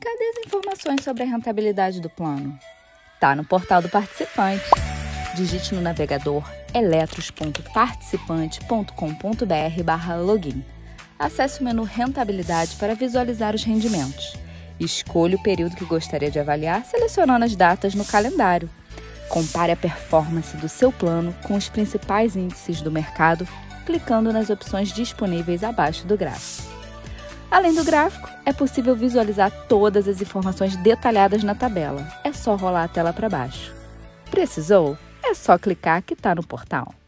Cadê as informações sobre a rentabilidade do plano? Tá no portal do participante. Digite no navegador eletros.participante.com.br/login. Acesse o menu Rentabilidade para visualizar os rendimentos. Escolha o período que gostaria de avaliar, selecionando as datas no calendário. Compare a performance do seu plano com os principais índices do mercado, clicando nas opções disponíveis abaixo do gráfico. Além do gráfico, é possível visualizar todas as informações detalhadas na tabela. É só rolar a tela para baixo. Precisou? É só clicar que está no portal.